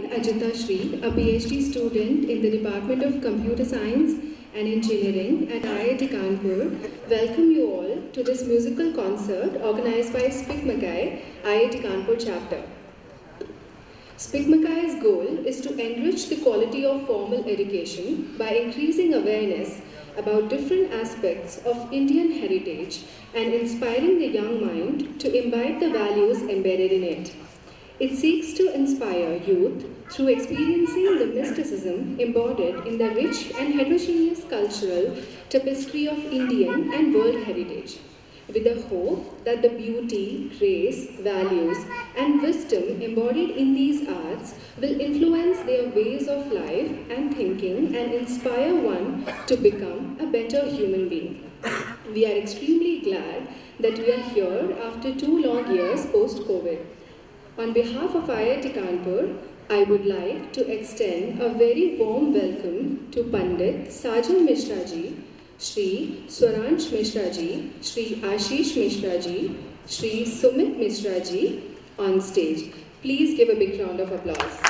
Ajita Shri, a PhD student in the Department of Computer Science and Engineering at IIT Kanpur, welcome you all to this musical concert organized by Spik Mackay, IIT Kanpur chapter. Spik Mackay's goal is to enrich the quality of formal education by increasing awareness about different aspects of Indian heritage and inspiring the young mind to imbibe the values embedded in it. It seeks to inspire youth through experiencing the mysticism embodied in the rich and heterogeneous cultural tapestry of Indian and world heritage, with the hope that the beauty, grace, values, and wisdom embodied in these arts will influence their ways of life and thinking and inspire one to become a better human being. We are extremely glad that we are here after 2 long years post-COVID. On behalf of IIT Kanpur, I would like to extend a very warm welcome to Pandit Sajan Mishra ji, Shri Swaransh Mishra ji, Shri Ashish Mishra ji, Shri Sumit Mishra ji on stage. Please give a big round of applause.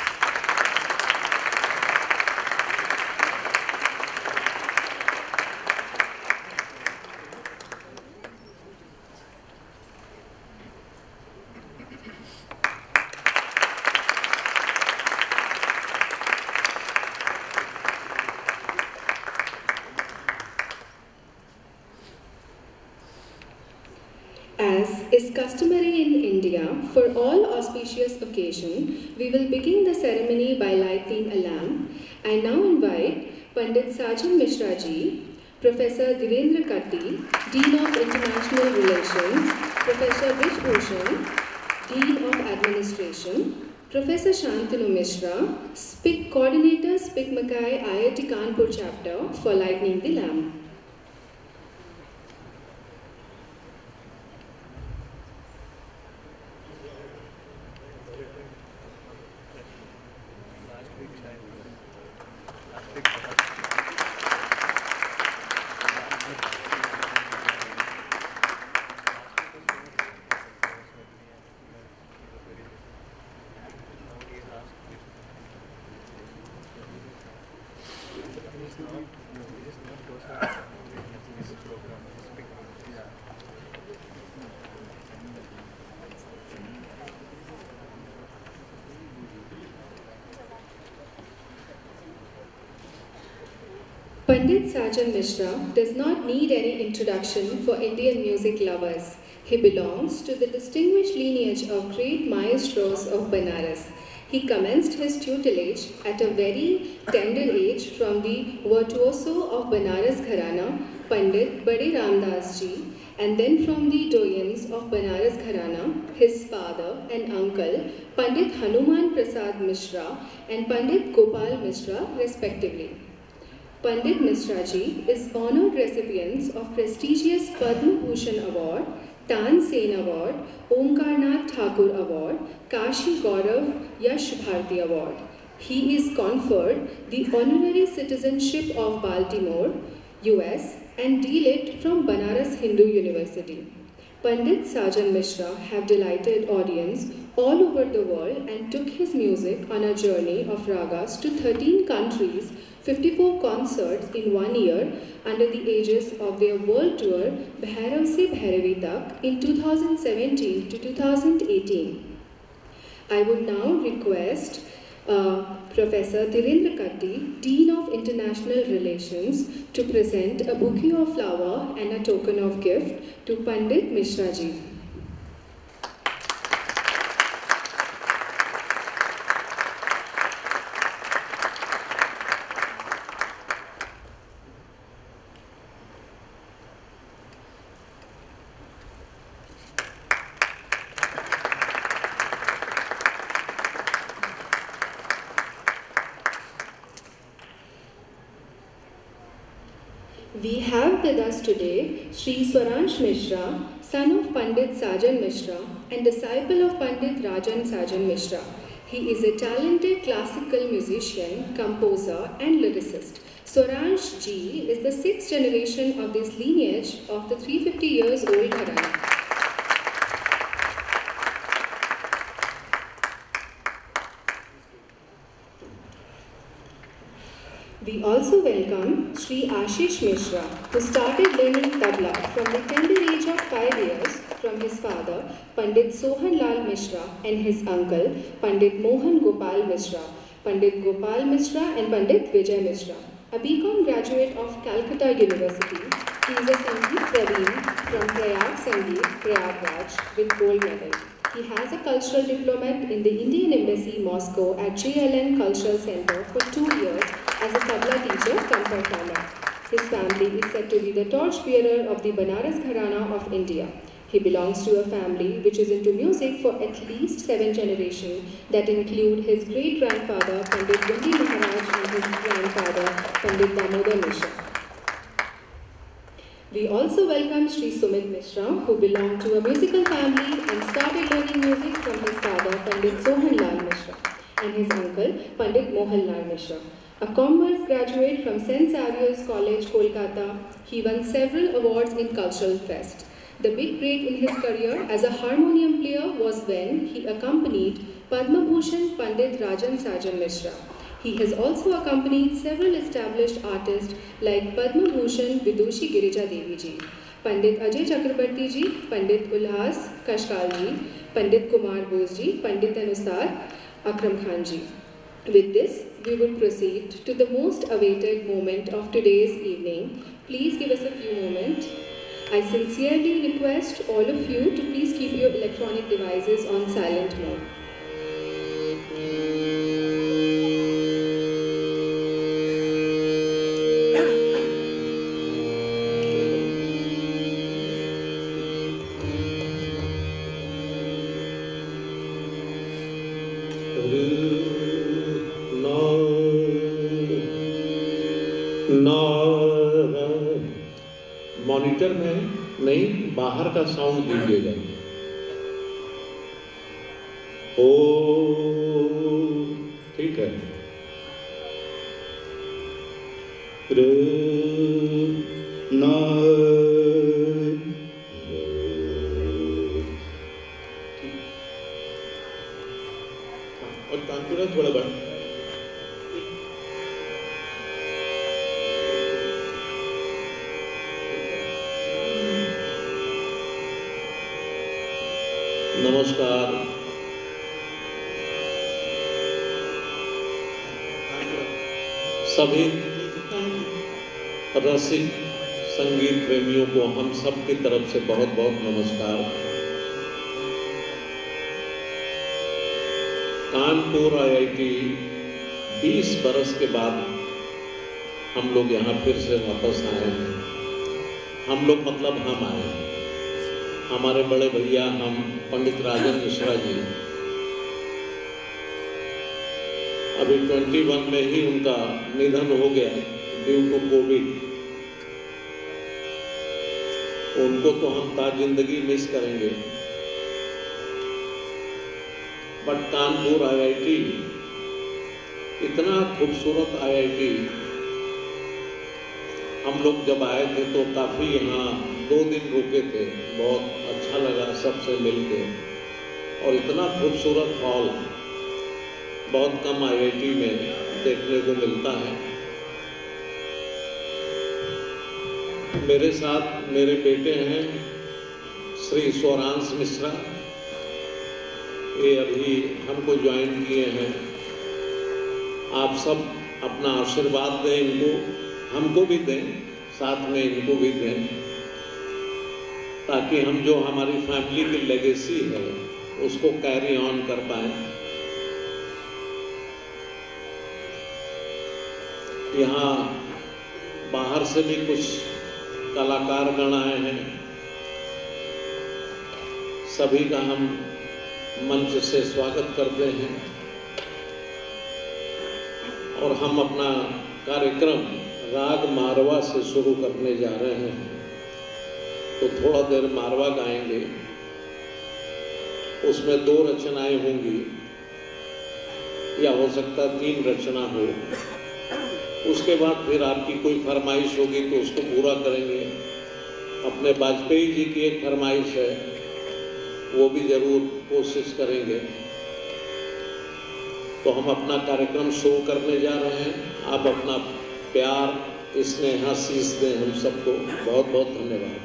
As is customary in India, for all auspicious occasion, we will begin the ceremony by lighting a lamp. I now invite Pandit Sajan Mishra ji, Professor Dhirendra Katti, Dean of International Relations, Professor Vij Bhushan, Dean of Administration, Professor Shantanu Mishra, Spik Coordinator, Spik Mackay IIT Kanpur chapter for lighting the lamp. Pandit Sajan Mishra does not need any introduction for Indian music lovers. He belongs to the distinguished lineage of great maestros of Banaras. He commenced his tutelage at a very tender age from the virtuoso of Banaras Gharana, Pandit Bade Ramdas ji, and then from the doyens of Banaras Gharana, his father and uncle, Pandit Hanuman Prasad Mishra and Pandit Gopal Mishra, respectively. Pandit Mishra ji is honored recipients of prestigious Padma Bhushan Award, Tan Sen Award, Omkarnath Thakur Award, Kashi Gaurav Yash Bharti Award. He is conferred the honorary citizenship of Baltimore, US, and D.Lit from Banaras Hindu University. Pandit Sajan Mishra have delighted audience all over the world and took his music on a journey of ragas to 13 countries, 54 concerts in 1 year under the aegis of their world tour Bhairav Se Bhairavi Tak in 2017 to 2018. I would now request Professor Dhirendra Katti, Dean of International Relations, to present a bouquet of flower and a token of gift to Pandit Mishra ji. We have with us today Shri Swaransh Mishra, son of Pandit Sajan Mishra and disciple of Pandit Rajan Sajan Mishra. He is a talented classical musician, composer and lyricist. Swaransh ji is the 6th generation of this lineage of the 350 years old Gharana. We also welcome Sri Ashish Mishra, who started learning tabla from the tender age of 5 years from his father, Pandit Sohan Lal Mishra, and his uncle, Pandit Mohan Gopal Mishra, Pandit Gopal Mishra and Pandit Vijay Mishra. A BCom graduate of Calcutta University, he is a Sangeet Praveen from Prayag Sangeet, Prayagraj, with gold medal. He has a cultural diploma in the Indian Embassy, Moscow at JLN Cultural Center for 2 years as a tabla teacher cum performer. His family is said to be the torchbearer of the Banaras Gharana of India. He belongs to a family which is into music for at least 7 generations that include his great-grandfather Pandit Bundi Maharaj and his grandfather Pandit Damodar Mishra. We also welcome Sri Sumit Mishra, who belonged to a musical family and started learning music from his father Pandit Sohan Lal Mishra and his uncle Pandit Mohan Lal Mishra. A commerce graduate from St. Xavier's College, Kolkata, he won several awards in cultural fest. The big break in his career as a harmonium player was when he accompanied Padma Bhushan Pandit Rajan Sajan Mishra. He has also accompanied several established artists like Padma Bhushan Vidushi Girija Devi ji, Pandit Ajay Chakrabarti ji, Pandit Ulhas Kashkal ji, Pandit Kumar Bose ji, Pandit and Ustad Akram Khan ji. With this, we would proceed to the most awaited moment of today's evening. Please give us a few moments. I sincerely request all of you to please keep your electronic devices on silent mode. Monitor में नहीं, बाहर का sound दीजिएगा। ओ ठीक है। और confidence थोड़ा बढ़। नमस्कार। सभी रसिक संगीत प्रेमियों को हम सब की तरफ से बहुत बहुत नमस्कार। कानपुर IIT 20 बरस के बाद हम लोग यहाँ फिर से वापस आए हैं। हम लोग मतलब हम आए हैं, हमारे बड़े भैया हम पंडित राजन मिश्रा जी, अभी 21 में ही उनका निधन हो गया ड्यू टू कोविड। उनको तो हम ताजिंदगी मिस करेंगे, बट कानपुर IIT इतना खूबसूरत IIT, हम लोग जब आए थे तो काफ़ी यहाँ 2 दिन रुके थे, बहुत अच्छा लगा सबसे मिलके। और इतना खूबसूरत हॉल बहुत कम IIT में देखने को मिलता है। मेरे साथ मेरे बेटे हैं श्री स्वरांश मिश्रा, ये अभी हमको ज्वाइन किए हैं। आप सब अपना आशीर्वाद दें इनको, हमको भी दें, साथ में इनको भी दें, ताकि हम जो हमारी फैमिली की लेगेसी है उसको कैरी ऑन कर पाएं। यहाँ बाहर से भी कुछ कलाकार गण आए हैं, सभी का हम मंच से स्वागत करते हैं। और हम अपना कार्यक्रम राग मारवा से शुरू करने जा रहे हैं, तो थोड़ा देर मारवा गाएंगे, उसमें 2 रचनाएं होंगी या हो सकता 3 रचना हो। उसके बाद फिर आपकी कोई फरमाइश होगी तो उसको पूरा करेंगे। अपने वाजपेयी जी की एक फरमाइश है, वो भी ज़रूर कोशिश करेंगे। तो हम अपना कार्यक्रम शुरू करने जा रहे हैं। आप अपना प्यार, स्नेह, आशीष दें हम सबको। बहुत बहुत धन्यवाद।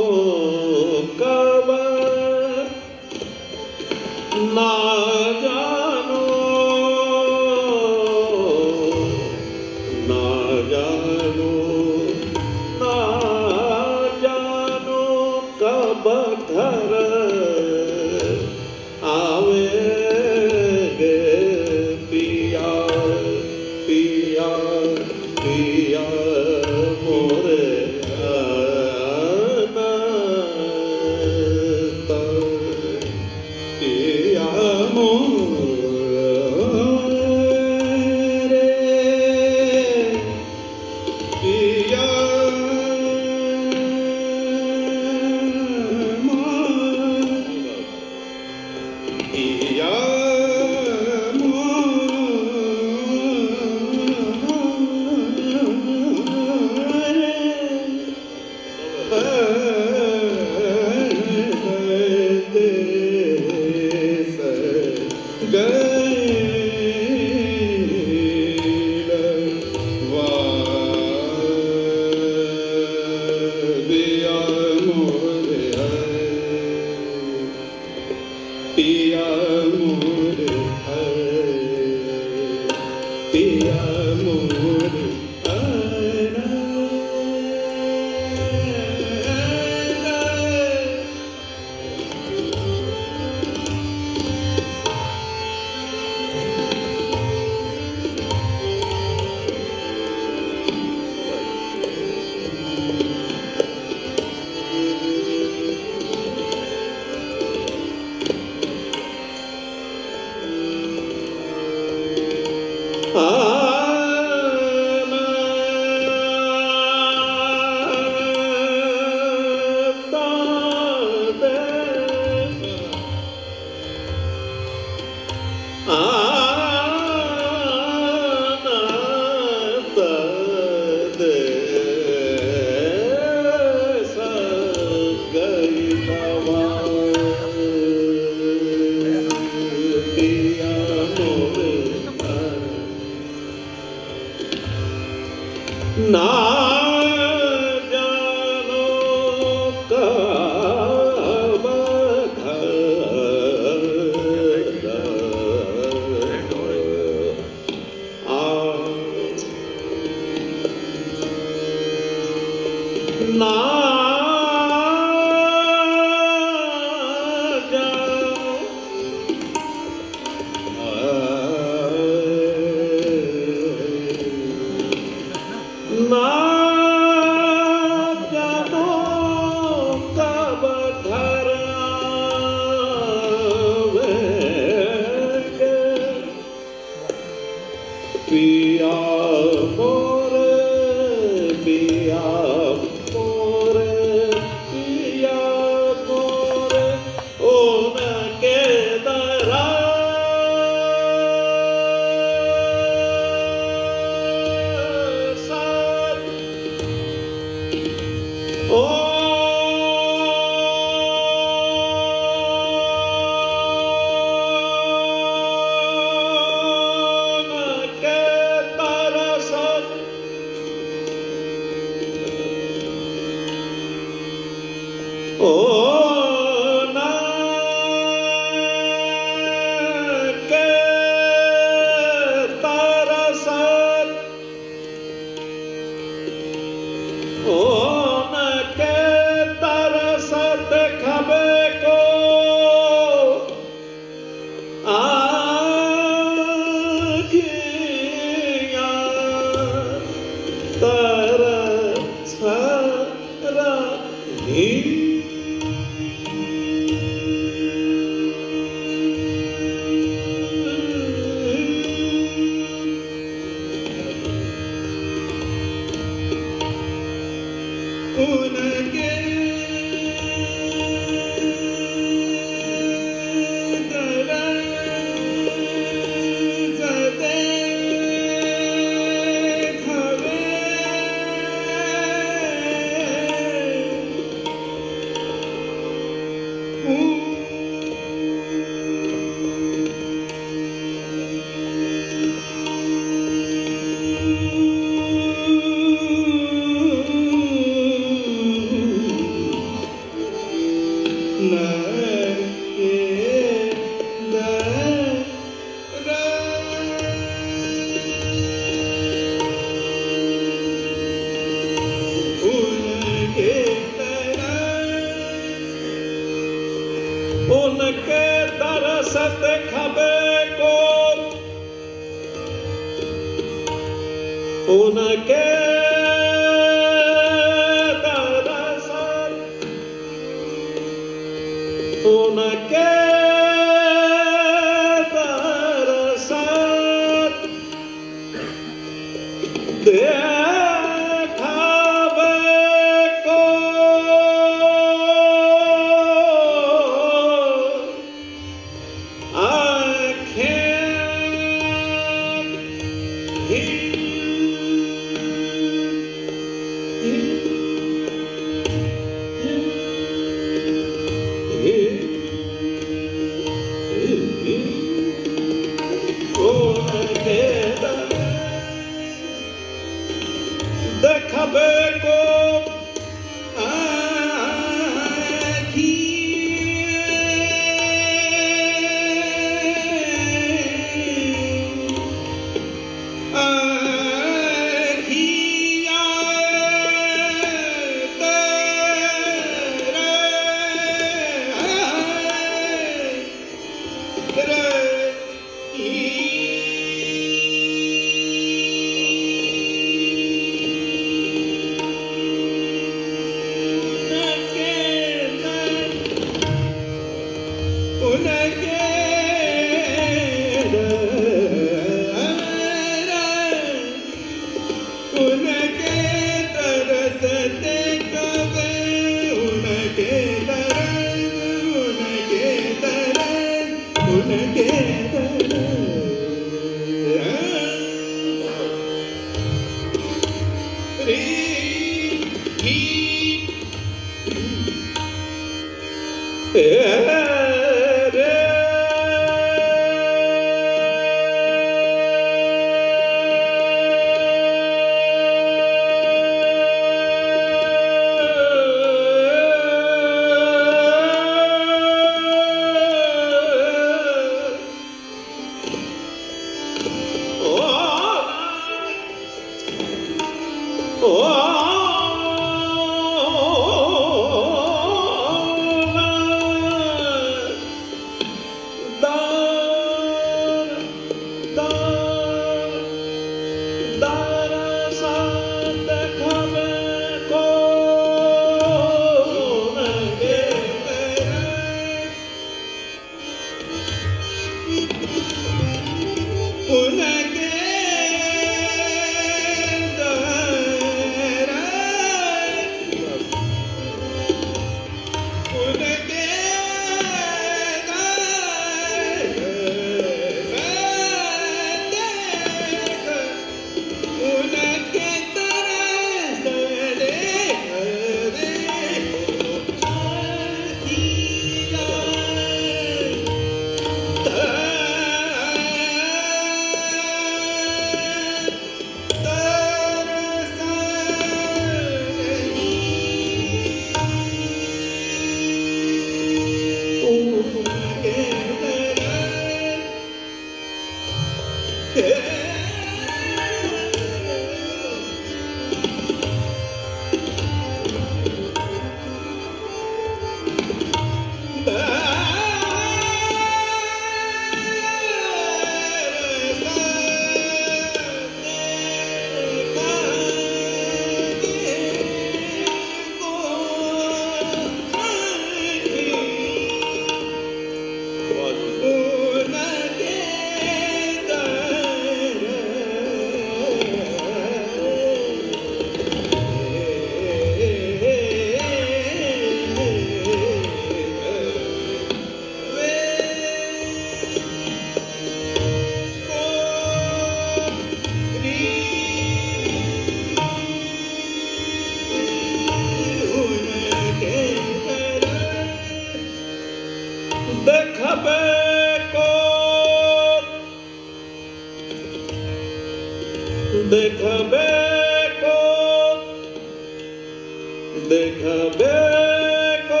देखबे को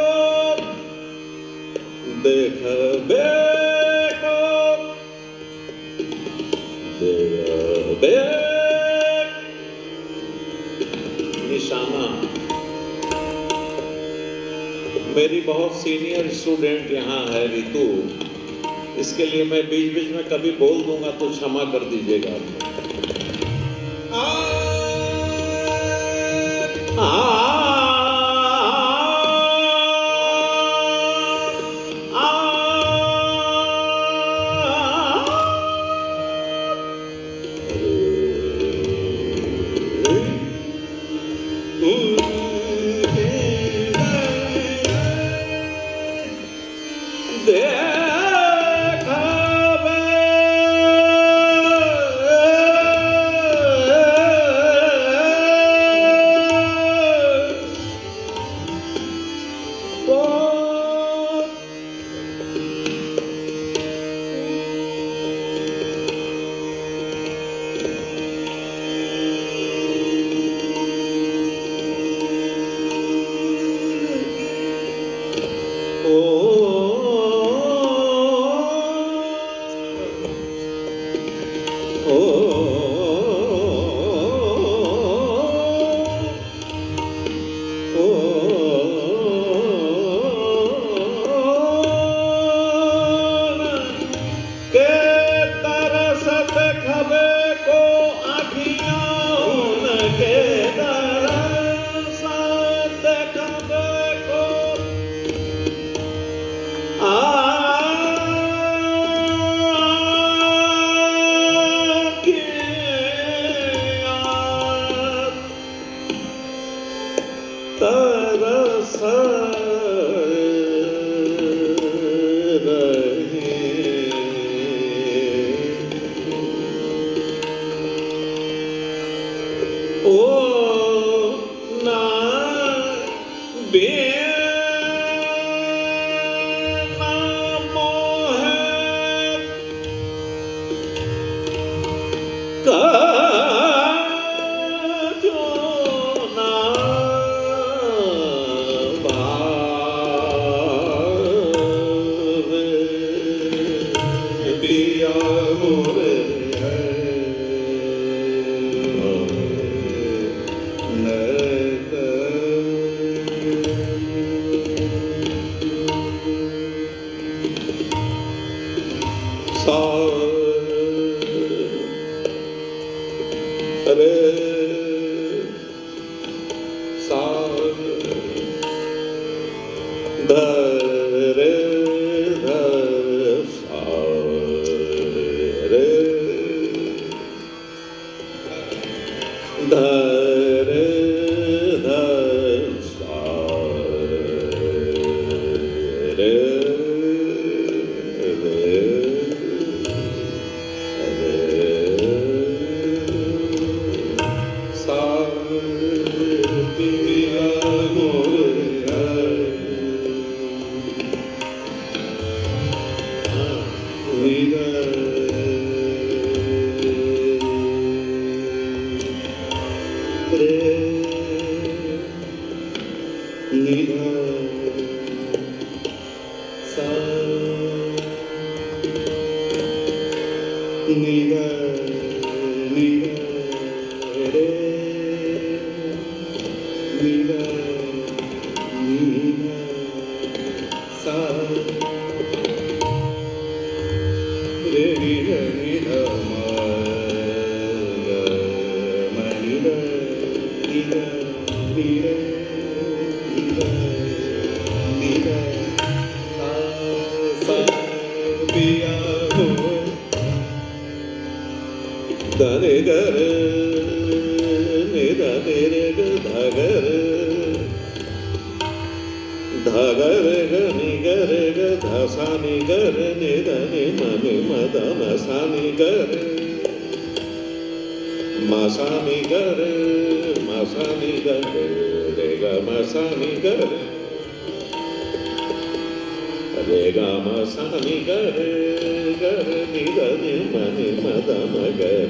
देखबे निशाना। मेरी बहुत सीनियर स्टूडेंट यहाँ है रितु, इसके लिए मैं बीच बीच में कभी बोल दूंगा तो क्षमा कर दीजिएगा।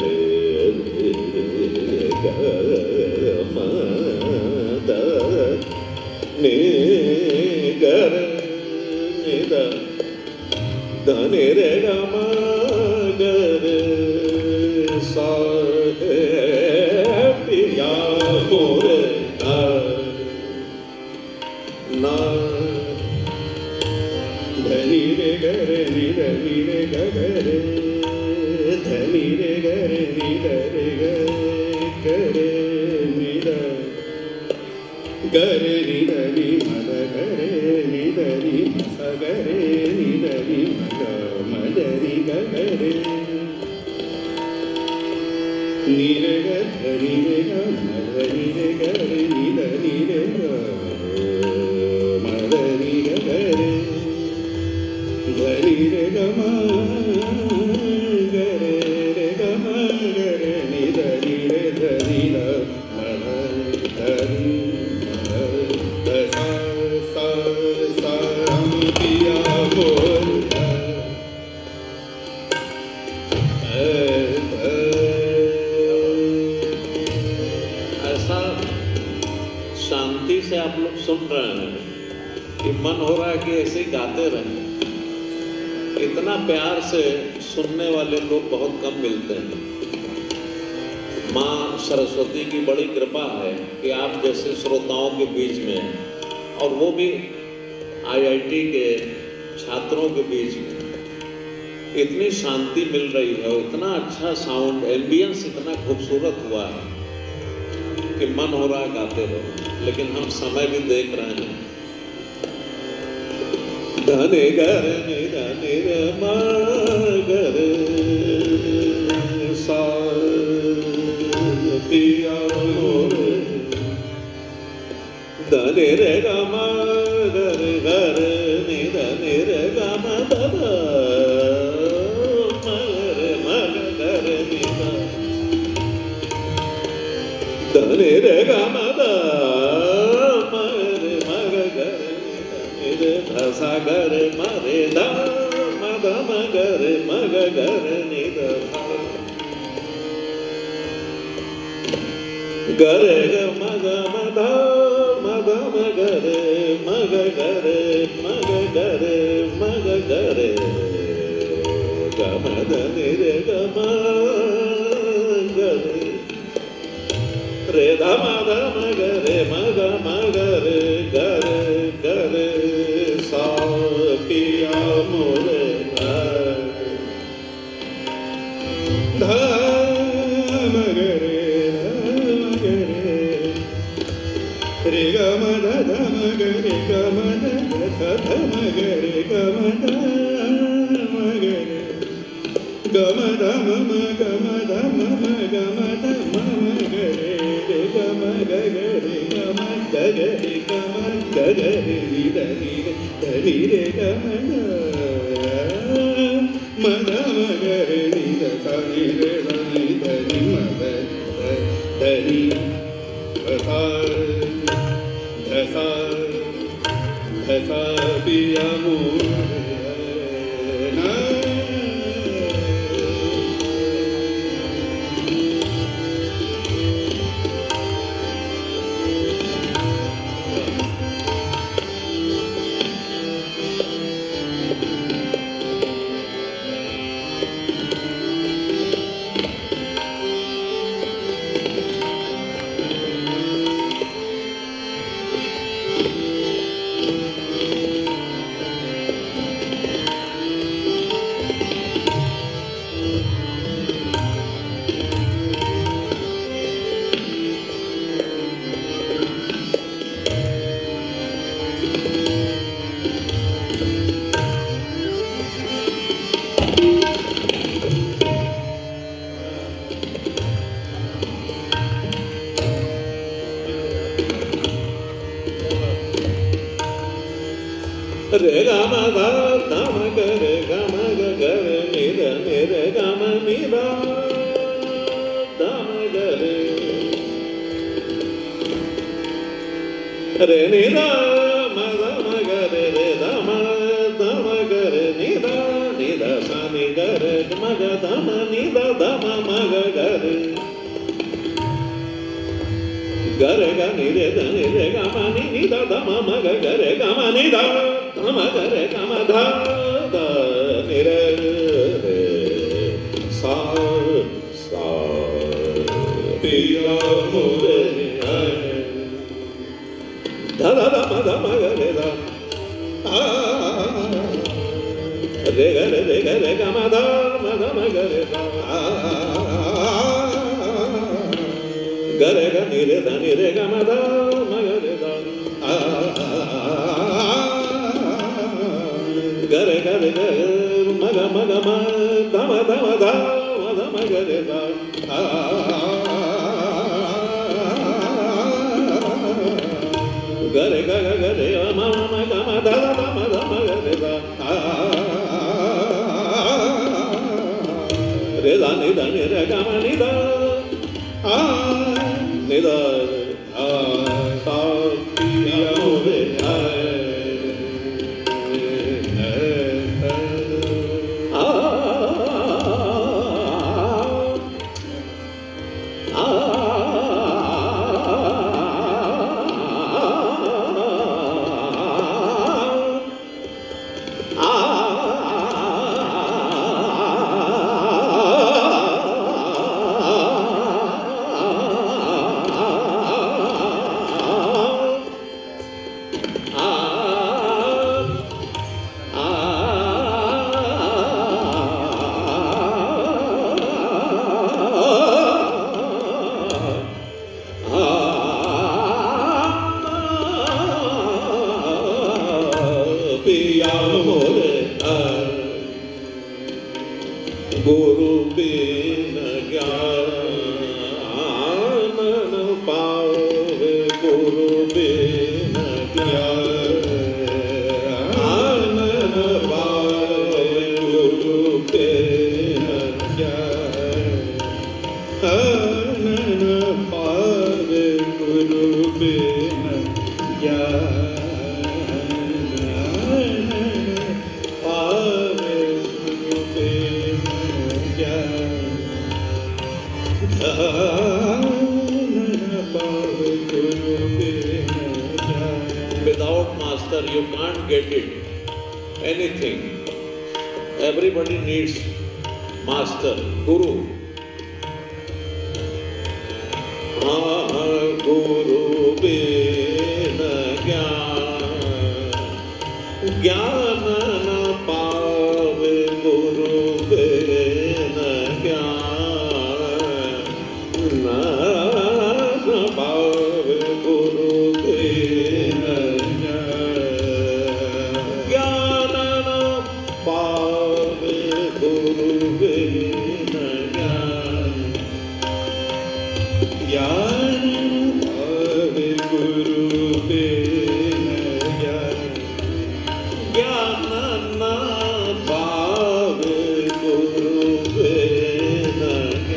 Ga ma da ni ga re ni da da ni re ga ma ga re sa he piya more na धनी रे ग रे नि धनी रे ग ग रे धनी रे ग रे नि ध रे ग रे नि ध ग रे नि ध नि म ध ग रे नि ध नि म स ग रे नि ध नि म ग म ध नि ग ग रे नि रे ग धनी रे ग म धनी रे ग रे नि ध नि रे ग म ध नि ग ग रे धनी रे ग म ग रे रे ग म ग रे नि धनी रे धनी न म धनी ध सा सा सा पिया बोल ऐसा शांति से आप लोग सुन रहे हैं कि मन हो रहा है कि ऐसे ही गाते रहें। इतना प्यार से सुनने वाले लोग बहुत कम मिलते हैं। माँ सरस्वती की बड़ी कृपा है कि आप जैसे श्रोताओं के बीच में, और वो भी आईआईटी के छात्रों के बीच में, इतनी शांति मिल रही है, इतना अच्छा साउंड एम्बियंस इतना खूबसूरत हुआ है कि मन हो रहा है गाते रहो। लेकिन हम समय भी देख रहे हैं। धने गर नि धने रे म गर सा पिया मोर धने रे ग म गर गर नि धने रे ग म द म रे म गर नि धने रे ग म द म रे म गर सा गर म रे द म द म गर म ग गर नि द गर ग म ग म द म द म गर म ग गर म ग गर म ग गर ग म द नि रे ग म गर रे ध म द म ग रे म ग म गर गर गर सा पिया मोर ध म ग रे रे ग म ध ध म ग रे ग म ध ध ध म ग रे ग म ध म ग रे ग म ध म म ग म ध म म ग म ध म म ग रे रे ग म ग ग रे ग म ग ग रे ग म ग ग रे नि ध नि रे ध नि रे ग म ध म ध म ग रे नि ध सा नि रे ध नि ध नि म ध ध नि ध सा ध सा ध सा पिया मोर ना रे ग म ध ध म ग रे ग म ग ग रे नि ध नि रे ग म नि ध ध म ग रे रे नि ध म ध म ग रे रे ध म ग रे नि ध सा नि ग रे म ग ध म नि ध ध म म ग ग रे ग gare ga ni re ga ma ni da da ma ma ga gare ga ma ni da ma gare ga ma da da ni re sa sa piya more da da da ma ga re da re ga ma da ma ga re da gare ga ni re ga ma da ma ga re da gare ga re ga ma ga ma da ma da ma ga re da gare ga re ma ga ma da ma ga re da re da ni re ga ma ni da ni da sa piya more Guru bin gyan paave Guru bin gyan paave Guru bin gyan paave Guru bin Without master, you can't get it. Anything. Everybody needs master, guru. Guru bina gyan na paave Guru bina gyan na paave Guru bina gyan na paave Guru bina gyan paave Guru bina gyan na paave Guru bina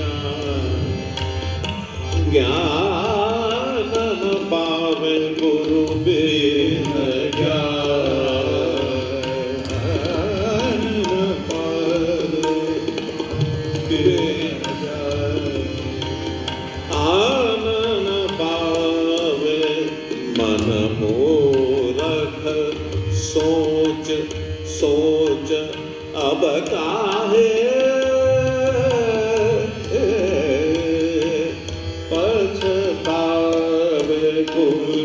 gyan na paave Guru bina gyan na paave आनन पावे मन मूरख सोच सोच अब काहे पछतावे गुरु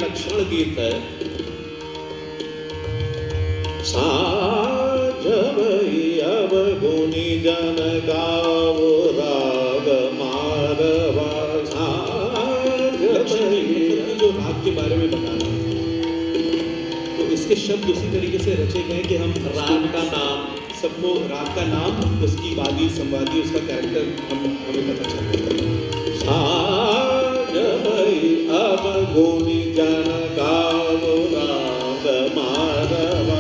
लक्षण गीत है। साज भई अब गुनी जन गावो राग मारवा। साज भई जो राग के बारे में बताना तो इसके शब्द उसी तरीके से रचे गए कि हम राग का नाम, सबको राग का नाम, उसकी वादी संवादी, उसका कैरेक्टर हमें पता चलता। साज भई अब गुनी जन गावो राग मारवा।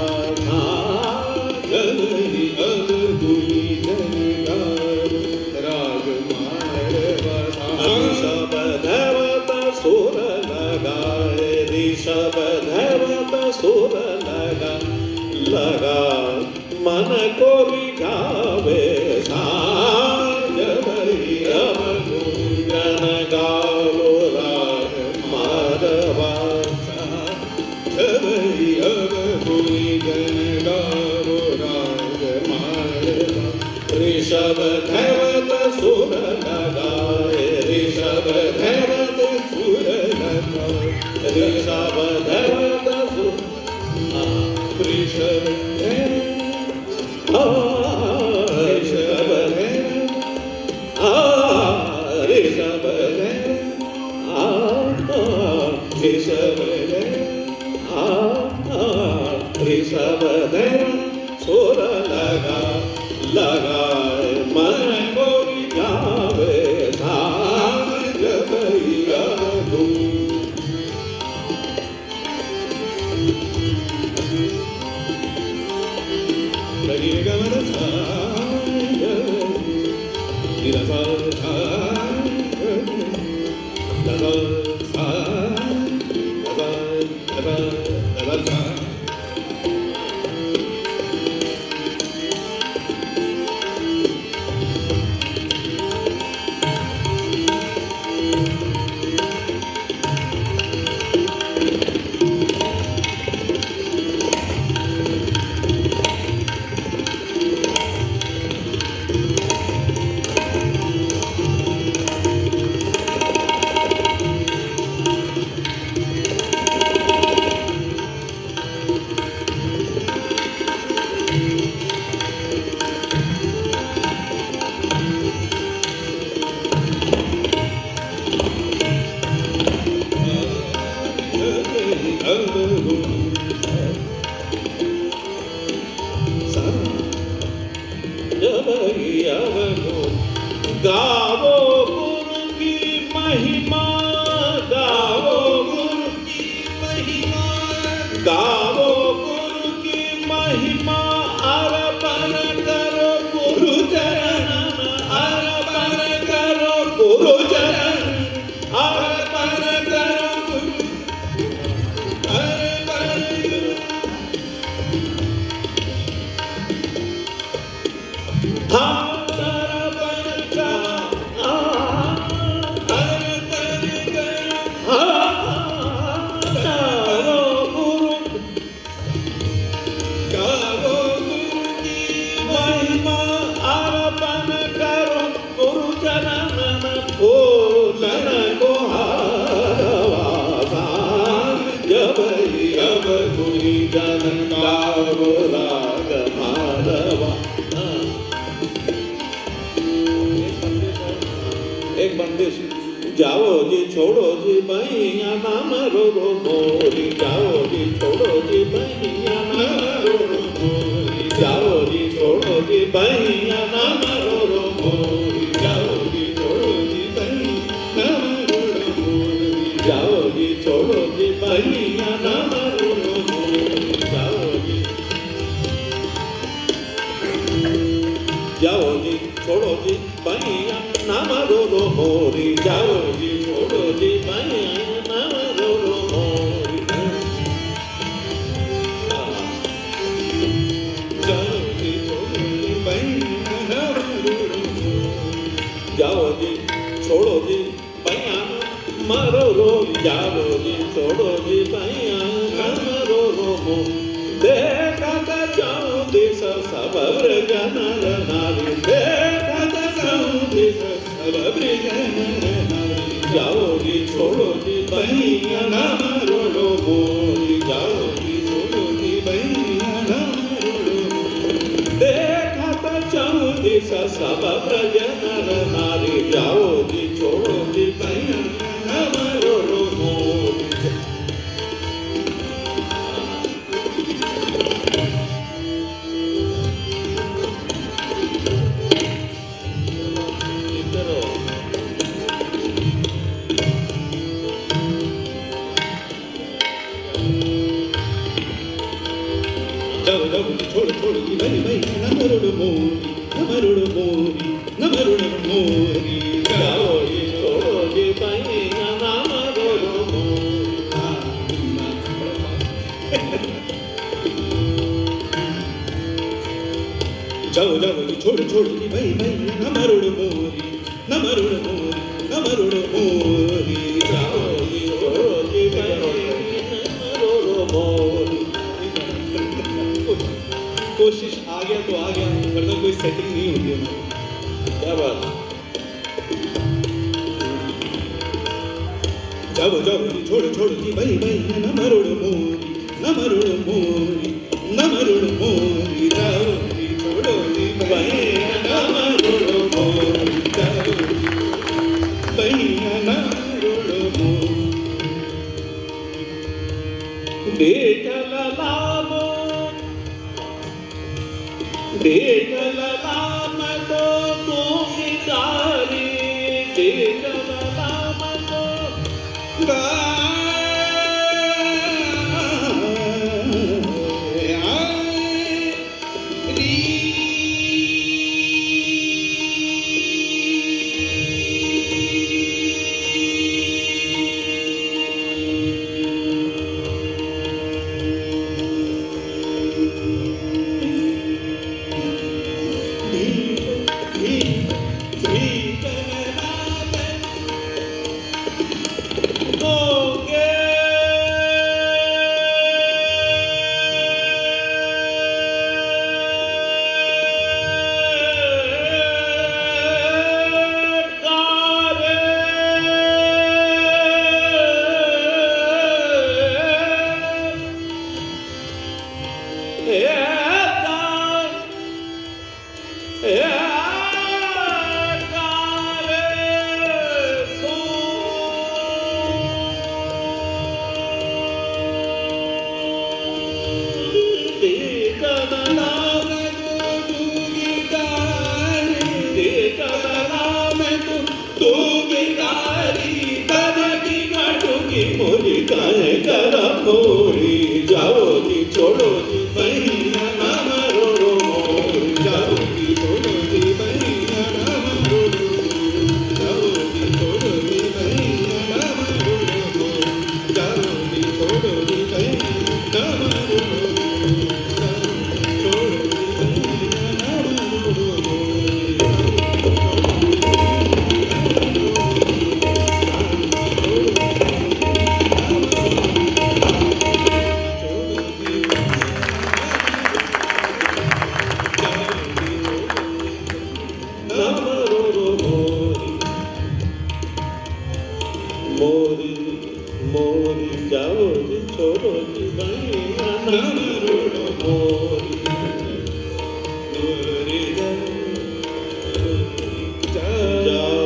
ऋषभ धवत सुर लगाए, ऋषभ धवत सुर लगा मन को रिझावे। साज भई अब गुंजन गावो राग मारवा। साज भई अब गुंजन गावो राग मारवा। ऋषभ धवत सुर लगाए, ऋषभ धवत सुर लगाए, ऋषभ धवत सुर, ऋषभ ऋषभ ऋषभ ऋषभ सुर लगाए मन को रिझावे। साज भई अब गावो गुरु की महिमा, गावो गुरु की महिमा, गावो गुरु की महिमा। अर्पण करो गुरु चरण, अर्पण करो गुरु चरण, अर्पण करो गुरु, अर्पण एक बंदिश। जाओ जी छोड़ो जी भैया नाम रो रो मोरी, जाओ जी छोड़ो जी भैया नाम रो रो मोरी, जाओ जी छोड़ो जी भैया नाम रो रो मोरी, जाओ जी छोड़ो जी भैया नाम रो रो मोरी, जाओ जी छोड़ो जी भैया नाम रो रो मोरी, जाओ जी, जाओ जी छोड़ो जी भैया नाम रो रो मोरी, जाओ जी छोड़ो जी भैया नाम रो रो मोरी, जाओ जी छोड़ो जी भैया नाम रो रो मोरी, जाओ जी छोड़ो जी भैया मारो रो, जाओ जी छोड़ो जी भैया नाम रो रो मोरी। देखत जाऊं दिस सब ब्रज नर नारी, देखत जाऊं दिस सब ब्रज नर नारी, जाओ जी छोड़ो जी भैया नाम रो रो सब ब्रज नर नारी जाओ जी छोड़ो जी भैया नमरो मोरी। जाओ जाओ छोड़ छोड़ की भाई भाई नमरुड़ मोरी नमरुड़ मोरी नमरुड़ मोरी जाओ जी छोड़ो जी भैया नमरो मोरी। जाओ जाओ छोड़ छोड़ की भाई भाई नमरुड़ मोरी नमरुड़ मोरी नमरुड़ मोरी जाओ जी छोड़ो जी भैया नमरो मोरी। कोशिश आ गया तो आ गया, वरना कोई सेटिंग नहीं होती है। क्या बात। जाओ जाओ छोड़ छोड़ की भाई भाई नमरुड़ मोरी नमरुड़ मोरी नमरुड़ मोरी जाओ जी छोड़ो जी भाई नमरुड़ मोरी जाओ भाई नमरुड़ मोरी। बेटल लामो बेटल लाम तो तू गिटारी बेटल लाम तो जाओ जी छोड़ो जी भैया नमरो मोरी जाओ जी छोड़ो जी भैया नमरो जाओ जी छोड़ो जी भैया नमरो जाओ जी छोड़ो जी भैया नमरो छोड़ो जी भैया नमरो। मोरी मोरी जाओ जी छोड़ो जी भैया नमरो मोरी मोरी जाओ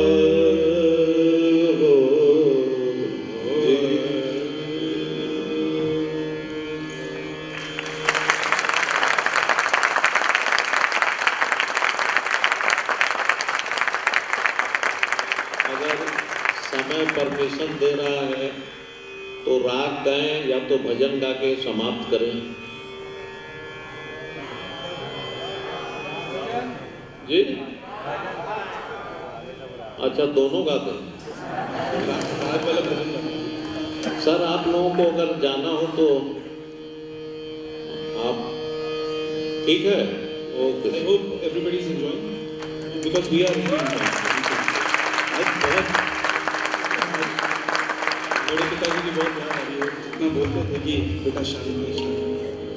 समय परमिशन दे रहा है तो राग गाएं या तो भजन गा के समाप्त करें। जी अच्छा दोनों गाते हैं। सर आप लोगों को अगर जाना हो तो आप ठीक है। Okay I hope everybody is enjoying because we are really enjoying. मेरे पिताजी की बहुत याद आ रही है, इतना बोलते थे कि बेटा शांति शांति।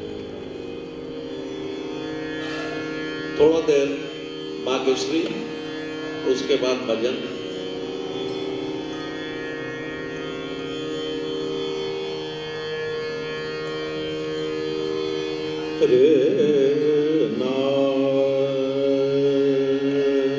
थोड़ा देर भाग्यश्री उसके बाद भजन। रे ना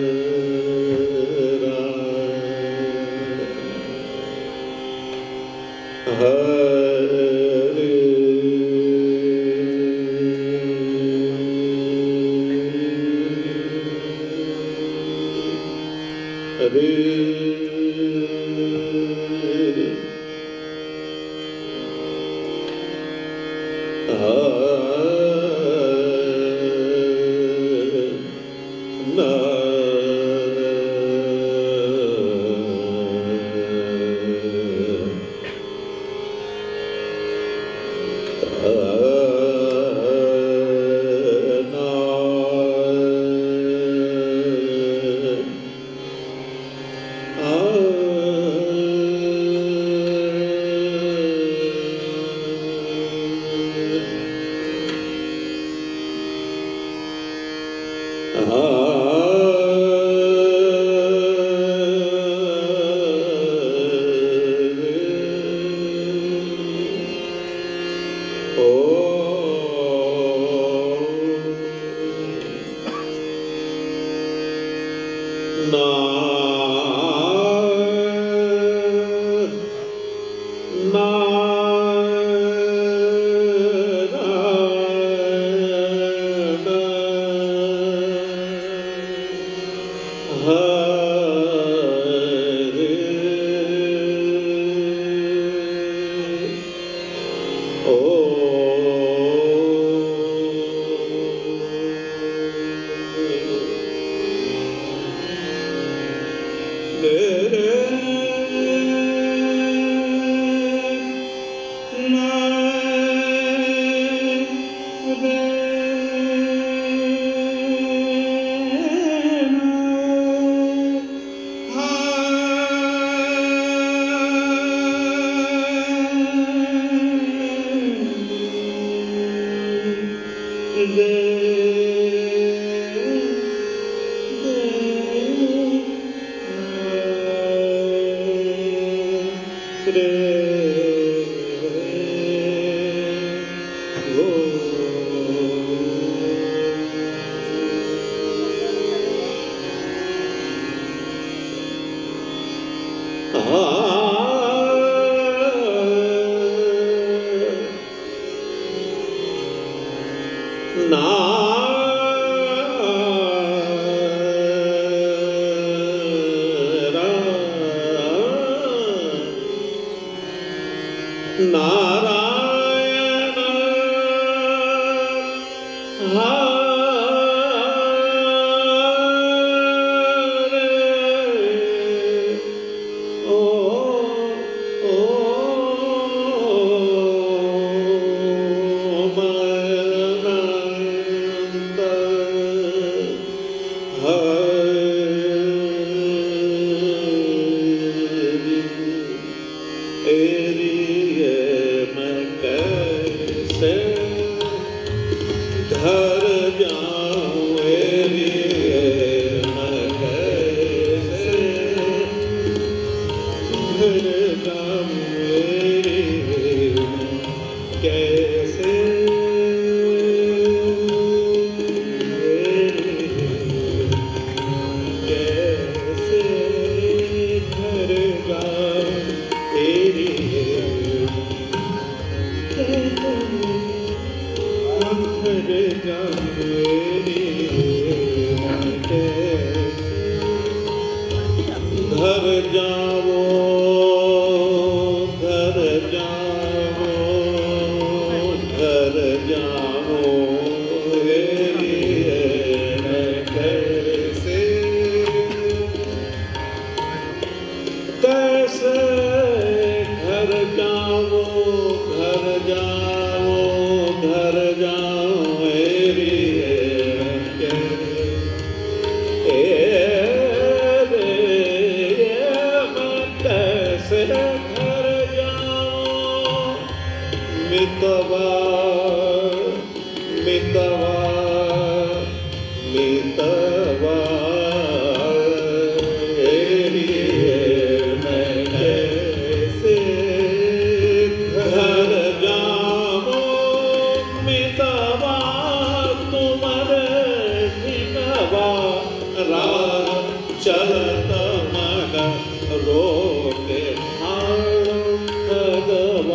चलत मन रोके भगवान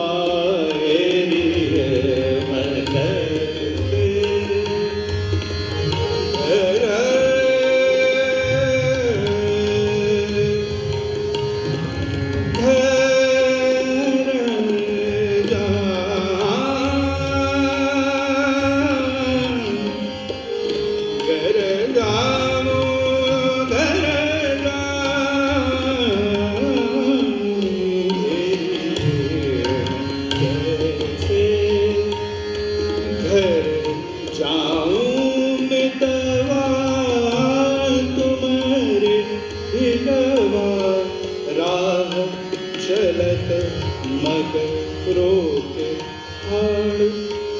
रोके हाड़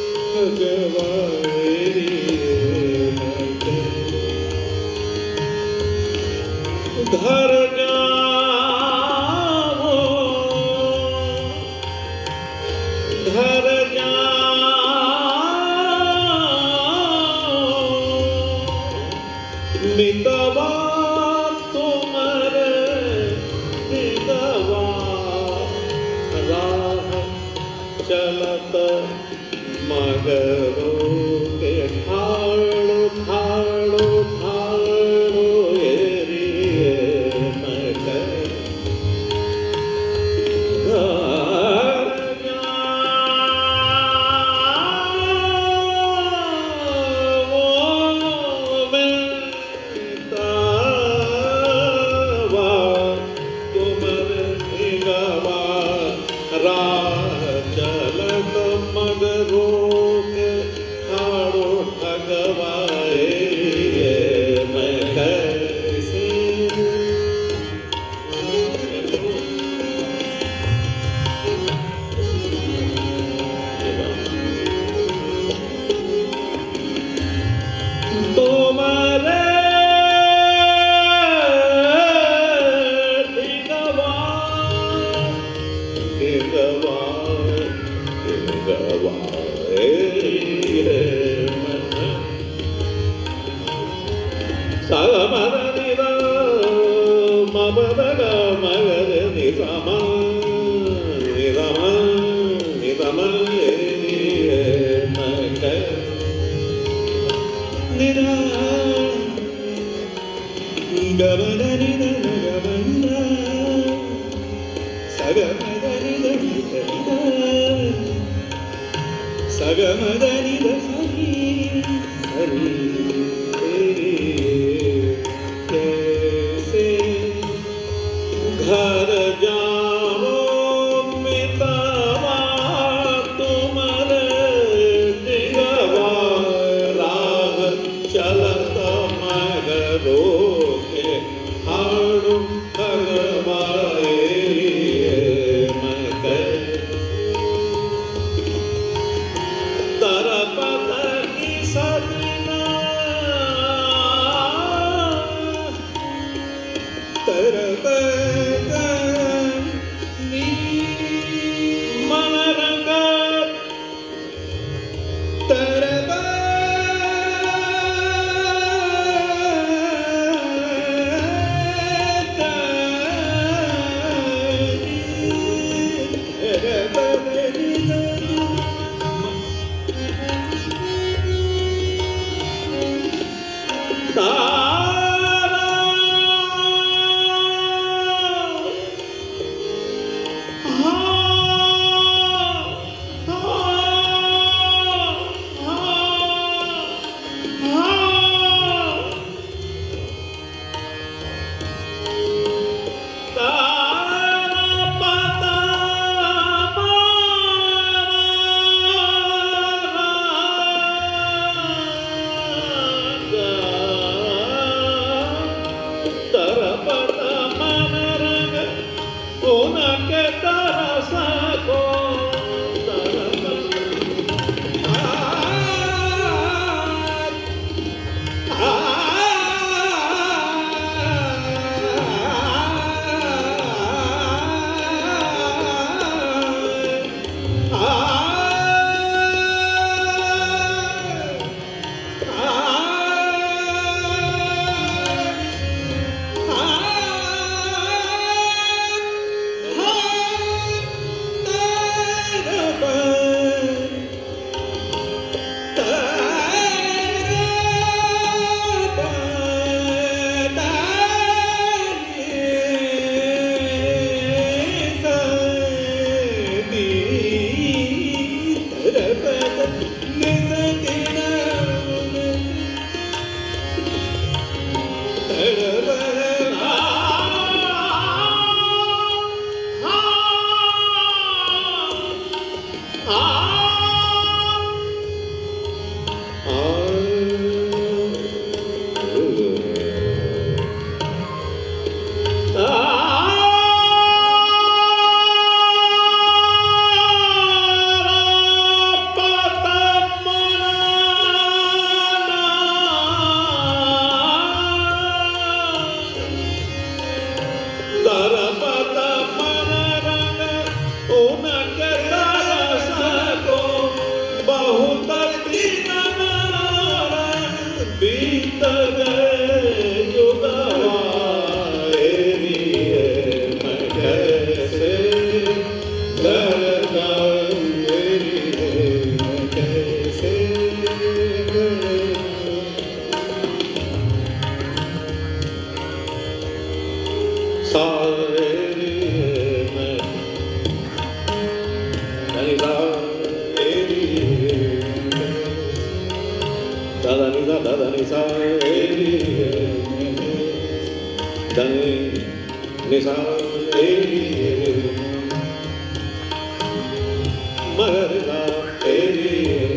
भगवारी घर जाओ घर जाओ मितवा तुम्हारे मितवा राह चलत मगरो के ठाड़ो ठाड़ो ठाड़ो एरिए मगर घर जाओ मितवा तुम्हारे गवा राह चलत मगरो के ठाड़ो ठगवाए मैं कैसे तुम्हारे ढिगवा ढिगवा ढिगवा सागमर निर मबदग मगर निसम निरम निरम मग निरा गमन निर गमन सगमद निर सगमद निर सरी सरी कैसे घर जाओ मितवा तुम्हारे दिगवा राह चलत मगरो के हाड़ो भगवाए मैं तरपत की सजना तरपत मन रंग ni sa re ri da ni sa re ri ma ga re sa re ri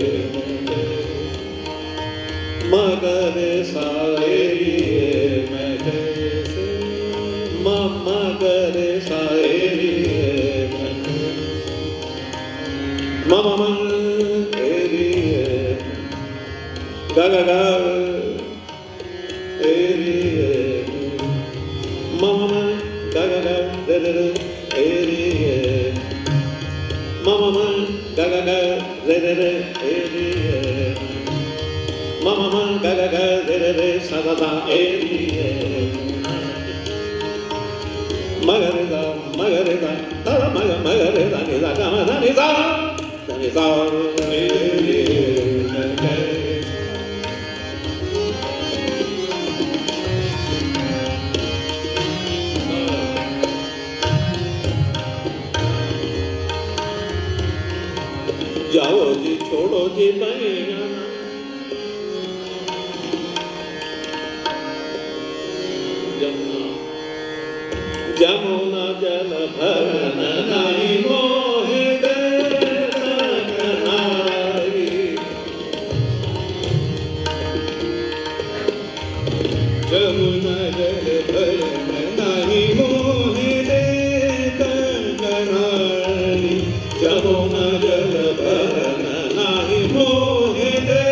ma ga re sa re ri ma ga re sa re ri ma re ri ga ga ga re ri ma ga ga ga re re re ri ma ga ga ga re re re ri ma ga ga ga re re re sa da da ri ma ga re da ta ma ga re da ni da ga ma da ni sa re ri जाओ जी छोड़ो जी बैया जमुना जल भरन नहीं मोहे दे कनाई जमुना जल भरन नहीं मोहे दे कनाई जमुना जल भरन नहीं मोहे दे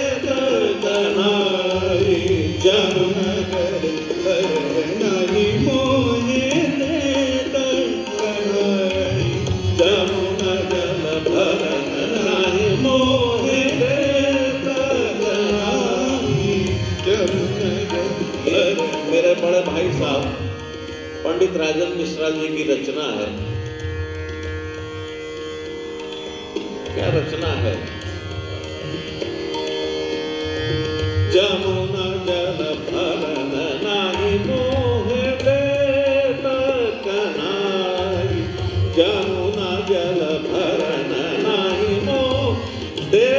कनाई जमुना जल भरन नहीं मोहे दे कनाई जमुना जल भरन नहीं मोहे दे कनाई जमुना जल मेरे बड़े भाई साहब पंडित राजन मिश्रा जी की रचना है। क्या रचना है? जमुना जल भरन नाही मोहे दे कनाई जमुना जल भरन नाही मोहे दे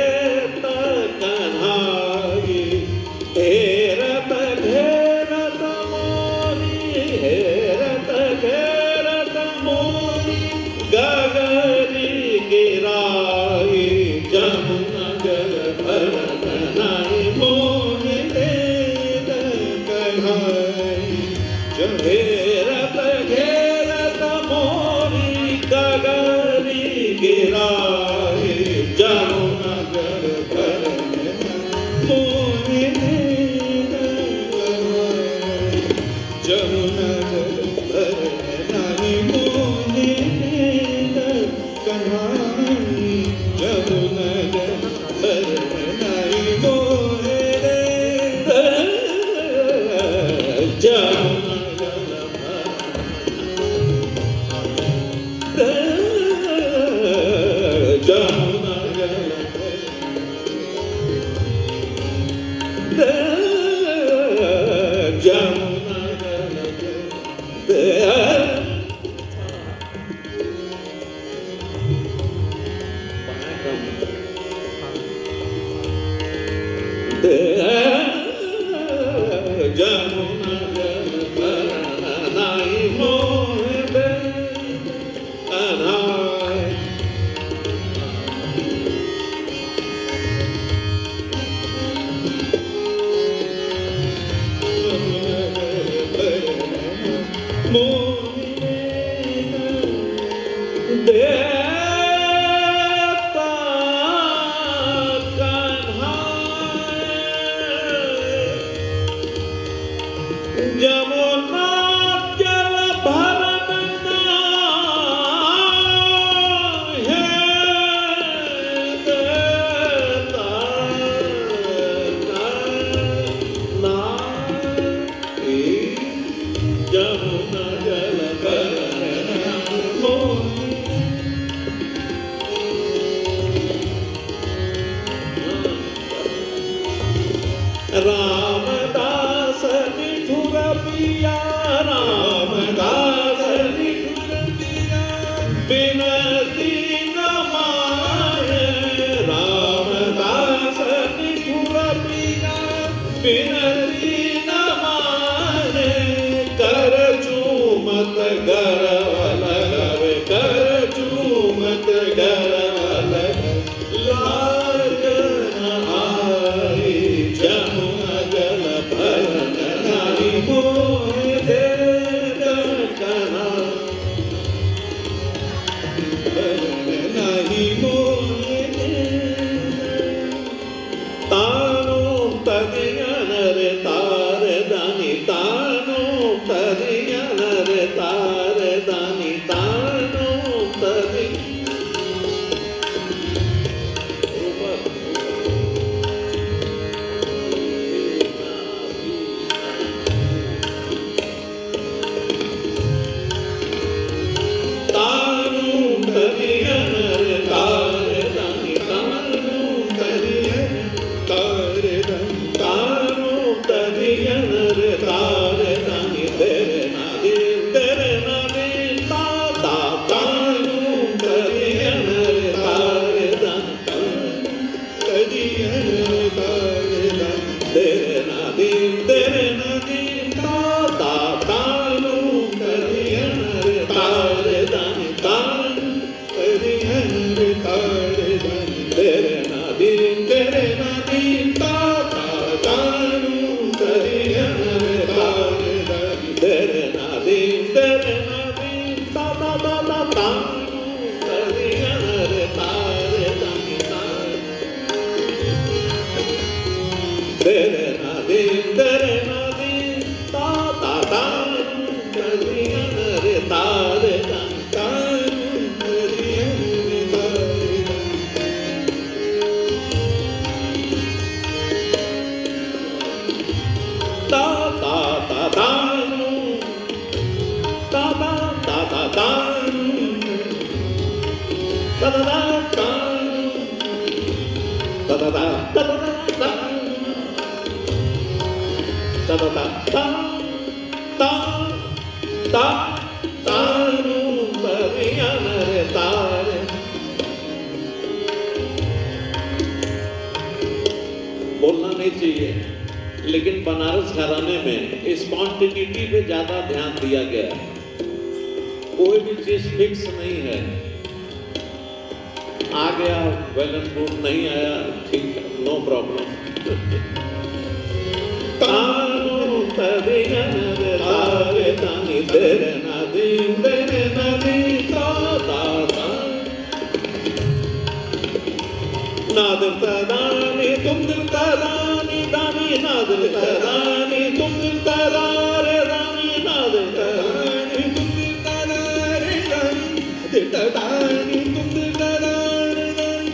कनाई हेरत घेरत मोरी हेरत घेरत मोरी गगरी गिराई जमुना जल भरन नाही मोहे दे कनाई घेरत घेरत मोरी गगरी गिराई जमुना जल भरन मोहे दे कनाई जमुना जल भरन नहीं मोहे दे कनाई जमुना जल भरन नहीं मोहे दे जमुना जमुना जमुना जमुना जल भरन नाही मोहे दे कनाई देता कन्हाई जमुना जल भरन नाही देता कन्हाई जमुना जल भरन मोहे रामदास निठुर पिया रामदास निठुर पिया बिनती न मारे रामदास निठुर पिया ತಾನು ತದಿಯನರೆ ತಾರೆ ದಾನಿ ತಾನು ತದಿಯನರೆ ತಾರೆ ದಾನಿ ತಾನು ತದಿ बोलना नहीं चाहिए, लेकिन बनारस घराने में स्पॉन्टेनिटी पे ज्यादा ध्यान दिया गया। कोई भी चीज फिक्स नहीं है, आ गया वेल एंड गुड, नहीं आया ठीक है, नो प्रॉब्लम। तानु तदियनरे तारे तानी तेरे नदी तेरे नदी ता ता ता नादर तदानी तुम दिल तदानी दानी नादर तदानी तुम दिल तदारे दानी नादर तदानी तुम दिल तदारे दानी दिल तदानी तुम दिल तदारे दानी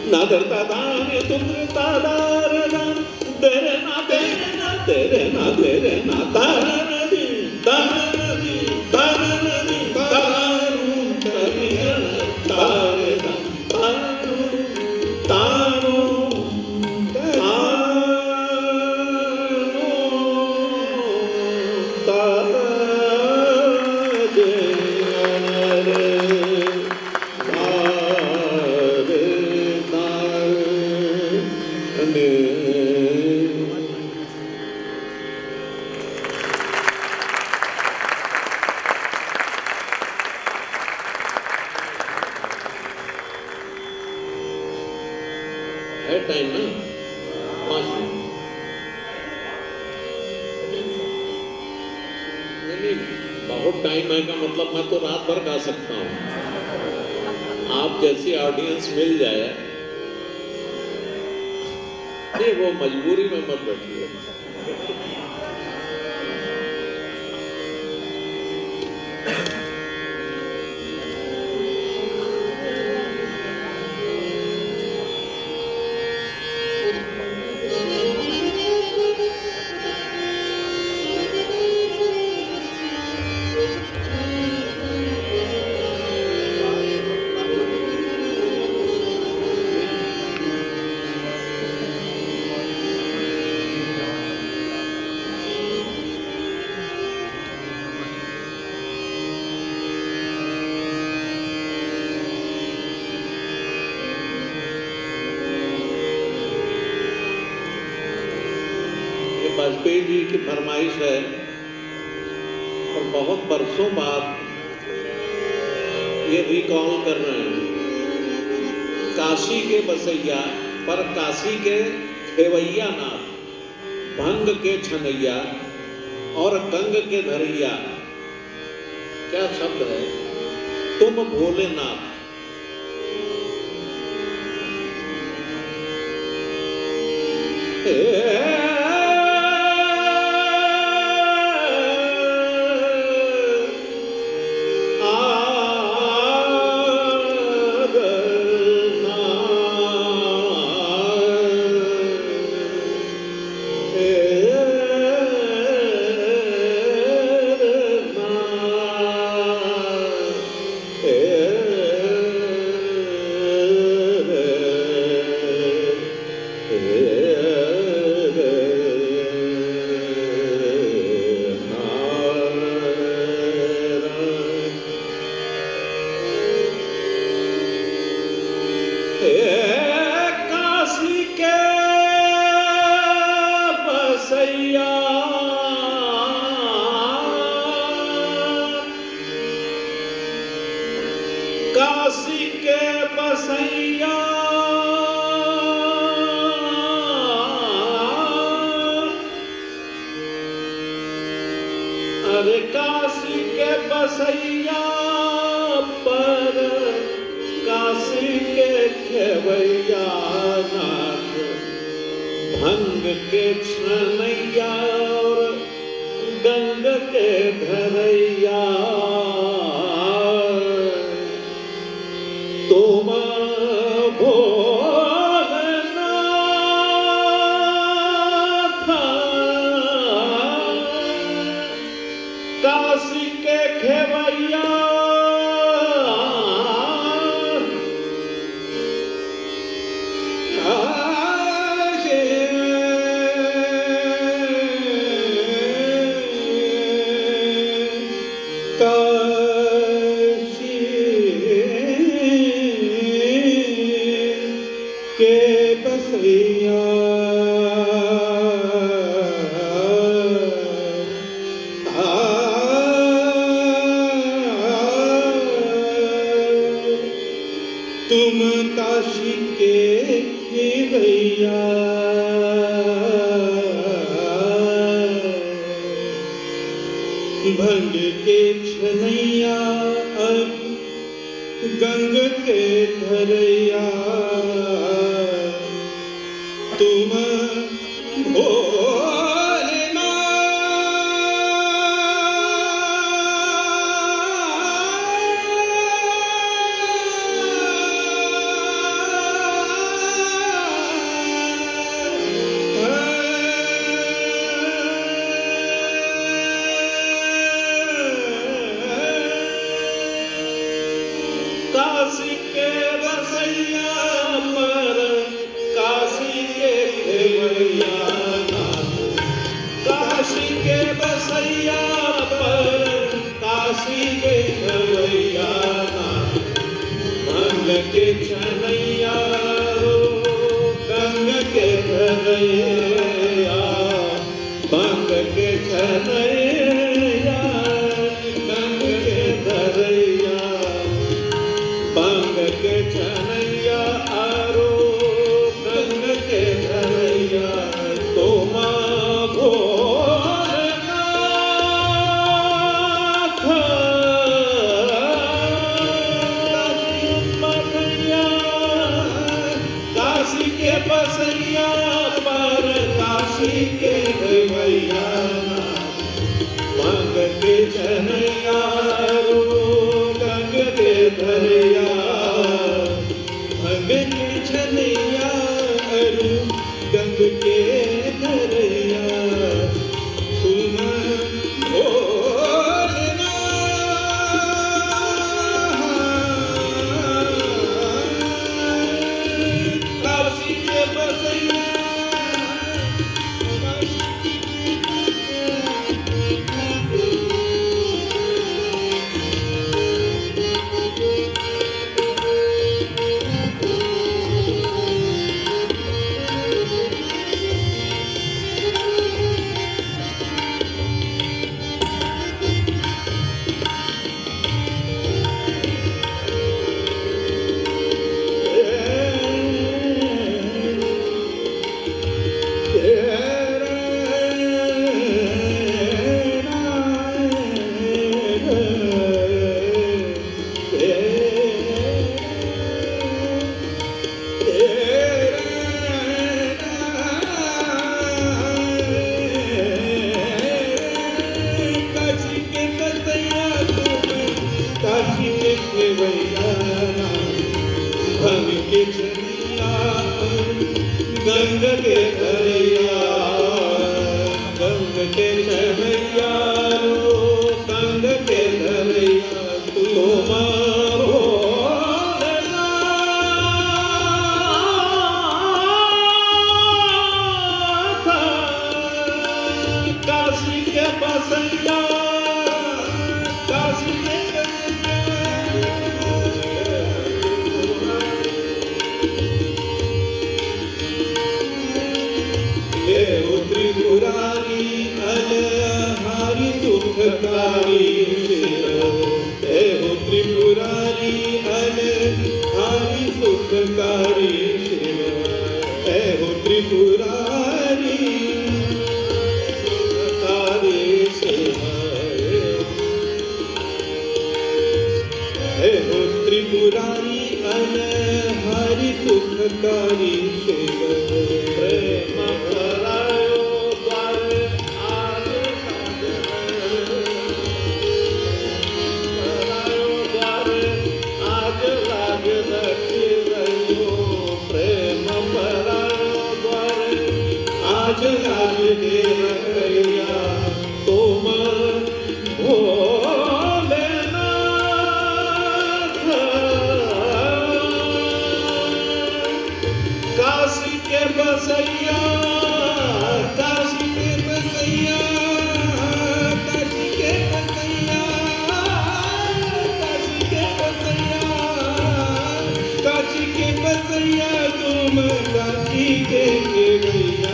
नादरता दाने तुमरता दारदा तेरे ना तेरे ना तेरे ना तेरे ना तारदी तारदी तारदी तारू तरिया तारदा तारू तारू है टाइम ना 5 मिनट नहीं बहुत टाइम है का मतलब मैं तो रात भर गा सकता हूँ आप जैसी ऑडियंस मिल जाए नहीं वो मजबूरी में मत बैठिए वाजपेयी जी की फरमाइश है और बहुत बरसों बाद ये रिकॉल कर रहे हैं काशी के बसैया पर काशी के खेवैया नाथ भंग के छनैया और गंग के धरैया क्या शब्द है तुम भोलेनाथ काशी के बसैया काशी के बसैया अरे काशी के बसैया पर काशी के खेवैया नाथ भंग के छनैया और गंग के धरैया तुम भोलेनाथ काशी के खेवैया काशी के बसैया तुम काशी के खेवैया भंग के छनैया अब गंग के धरैया तुम भोलेनाथ काशी के बसैया पर काशी के खेवैया काशी के बसैया पर काशी के खेवैया भंग के छनैया गंग के धरैया भंग के छनैया गंग के धरैया भंग के छनैया आरो गंग के धरैया तुम भोलेनाथ काशी के बसैया पर काशी के भैया भंग के छनैया रो गंग के धरैया भंग के छनैया रो गंग के धरैया तुम भोलेनाथ काशी के बसैया भंग के छनैया गंग के धरैया गंग के छनैया गंग के धरैया तुम भोलेनाथ काशी के बसैया काशी के त्रिपुरारी अलहारी सुखकारी हे हो त्रिपुरारी अलहारी सुखकारी हे हो त्रिपुरारी सुखकारी हे हो त्रिपुरारी अलहारी सुखकारी प्रेम आज लाज दे रखैया तुम भोलेनाथ काशी के बसैया काशी के बसैया काशी के बसैया काशी के बसैया काशी के बसैया तुम काशी के भैया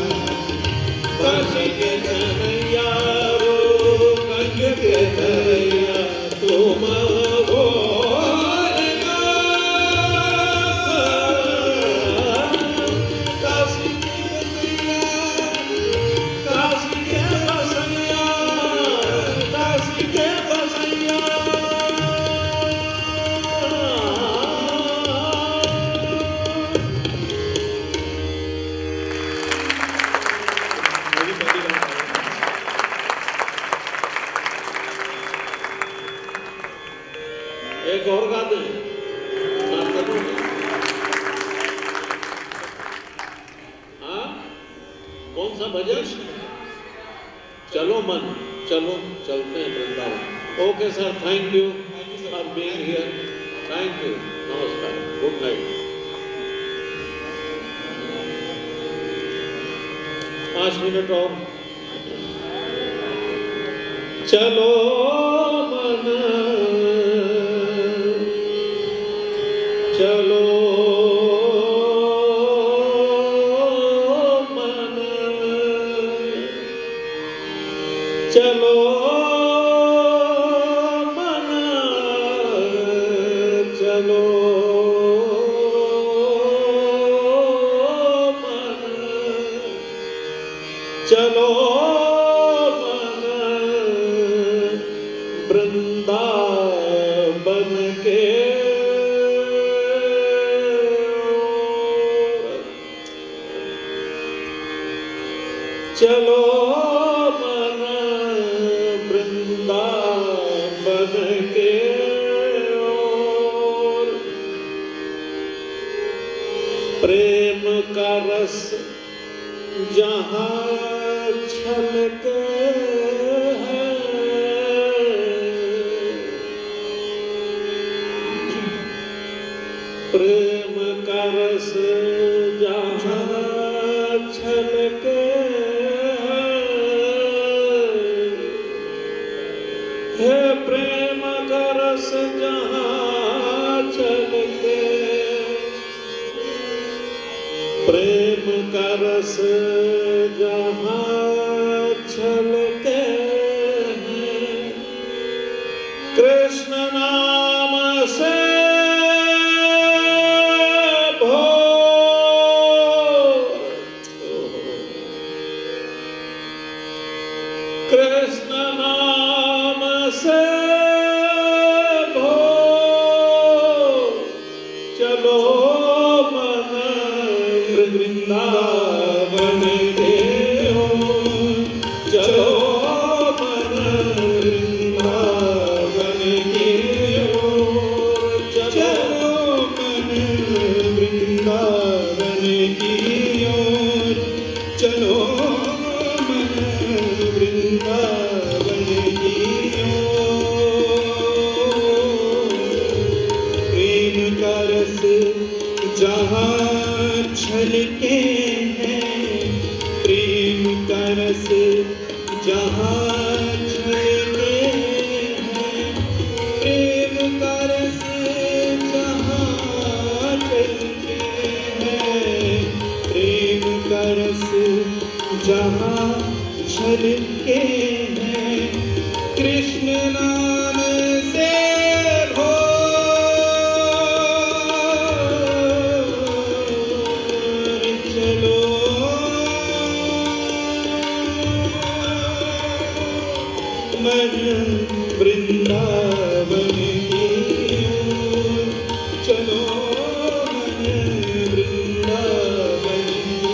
काशी के छनैया रो गंग के धरैया तुम भोलेनाथ काशी के बसैया काशी के बसैया काशी के बसैया एक और गा दें साथ करोगे? हाँ कौन सा भजन? चलो मन चलो चलते हैं Vrindavan. Okay sir, thank you for being here, thank you. 5 minute और। चलो मन चलो मन चलो मन चलो मन चलो मन वृंदावन के चलो मन वृंदावन के ओर। प्रेम का रस जहाँ छलके है, प्रेम का रस जहाँ छलके है, प्रेम का रस जहाँ छलके, प्रेम का रस जहाँ छलके है, कृष्ण नाम से कृष्ण नाम से भो चलो मन वृंदावन के ओर। चलो मन वृंदावन के ओर। चलो मन वृंदावन की ओर। चलो वृंदावन की ओर। प्रेम का रस जहाँ छलके हैं, प्रेम का रस जहाँ छलके हैं, प्रेम का रस जहाँ छलके हैं, प्रेम का रस जहाँ छलके हैं, कृष्ण नाम से भो चलो मन वृंदावन की ओर। चलो मन वृंदावन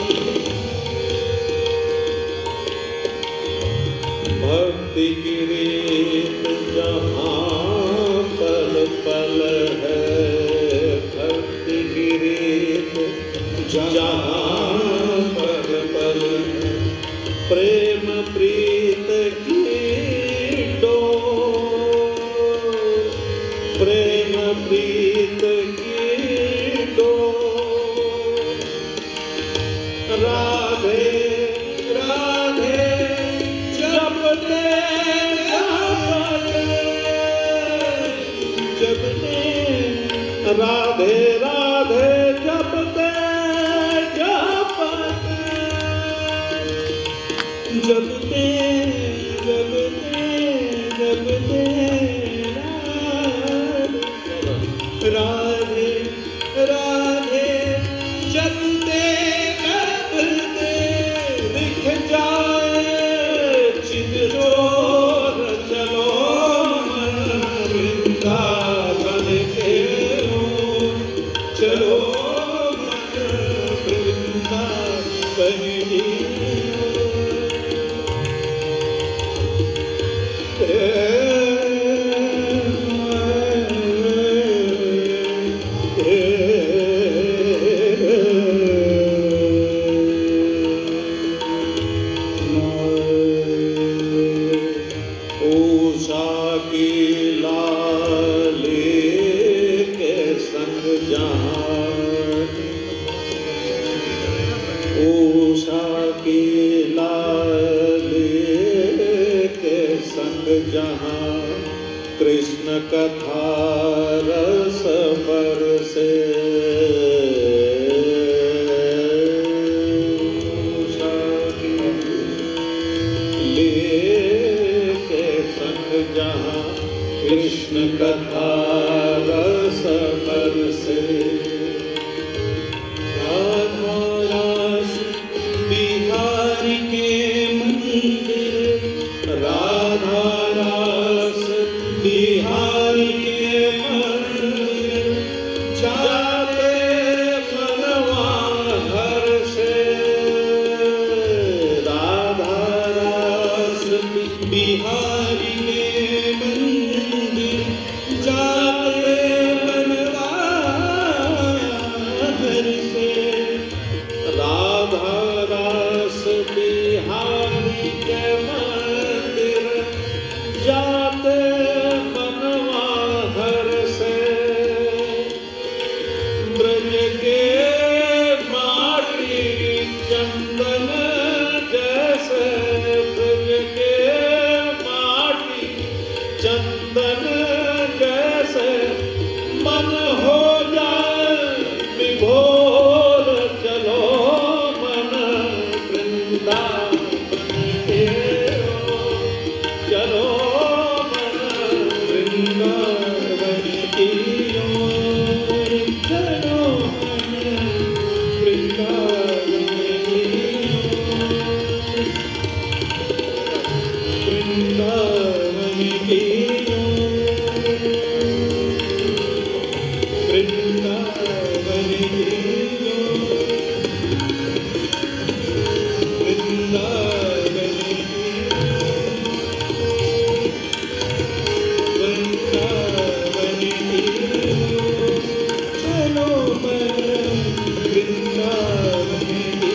भक्ति की रीत जहाँ पल पल है, भक्ति की रीत जहाँ पल पल है, प्रेम प्रीत की डोर, प्रेम प्रीत की डोर। राधे राधे जपते जपते, राधे राधे जपते जपते जपते जपते जपते राधे राधे जपते जपते दिख जाए चित चोर। चलो मन वृंदावन के ओर। चलो मन वृंदावन की उषा की लाली के संग जहाँ, उषा की जहाँ कृष्ण कथा रस बरसे लेके संग जहाँ कृष्ण कथा रस बरसे राधा रास बिहारी के मंदिर राधा रास बिहारी के मंदिर जाते मनवा हर्षे राधा रास बिहारी के मंदिर जाते मनवा हर्षे राधा रास बिहारी के मंदिर जाते मनवा हर्षे ब्रज के माटी चंदन जैसे ब्रज के माटी चंदन जैसे मन हो जाए विभोर चलो मन वृंदावन के ओर चलो मन वृंदावन की ओर चलो मन वृंदावन की ओर वृंदावन की ओर वृंदावन की ओर वृंदावन की वृंदावन की चलो मन वृंदावन की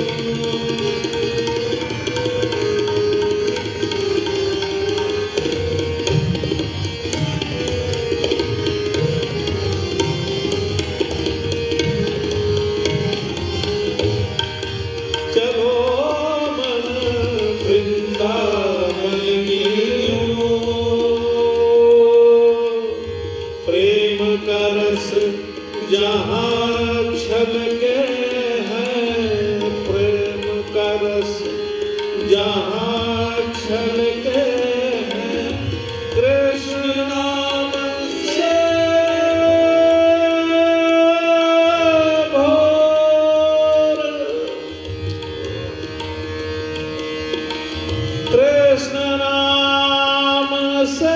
चलो मन वृंदावन की ओर प्रेम का रस जहाँ छलके हैं प्रेम का रस जहाँ छलके हैं कृष्ण नाम से भोर कृष्ण नाम से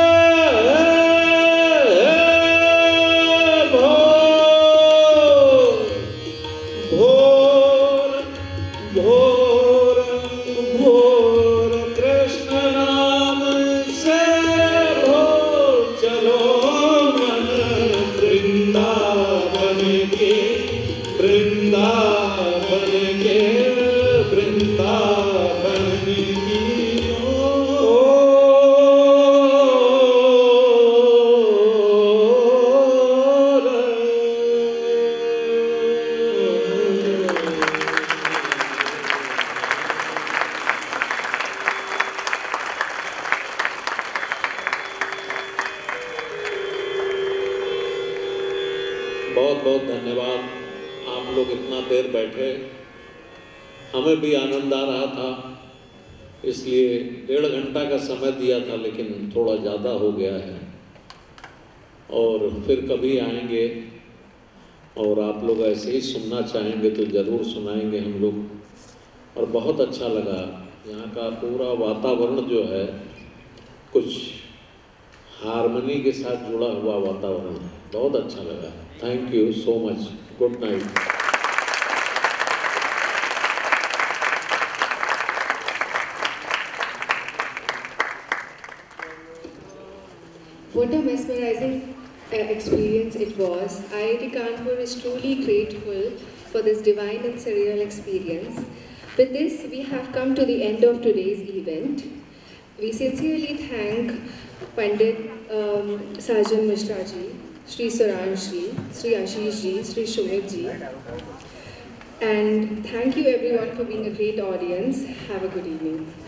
भोर भोर भोर कृष्ण नाम से भोर चलो मन वृंदावन के वृंदावन के वृंदावन की बहुत बहुत धन्यवाद। आप लोग इतना देर बैठे, हमें भी आनंद आ रहा था, इसलिए 1.5 घंटा का समय दिया था, लेकिन थोड़ा ज़्यादा हो गया है। और फिर कभी आएंगे और आप लोग ऐसे ही सुनना चाहेंगे तो ज़रूर सुनाएंगे हम लोग। और बहुत अच्छा लगा, यहाँ का पूरा वातावरण जो है कुछ हारमोनी के साथ जुड़ा हुआ वातावरण है, बहुत अच्छा लगा। Thank you so much, good night. What a mesmerizing experience it was. IIT Kanpur is truly grateful for this divine and surreal experience. With this, we have come to the end of today's event. We sincerely thank Pandit Sajan Mishra ji, Sri Saransh ji, Sri Ashish ji, Sri Shumit ji. And thank you everyone for being a great audience. Have a good evening.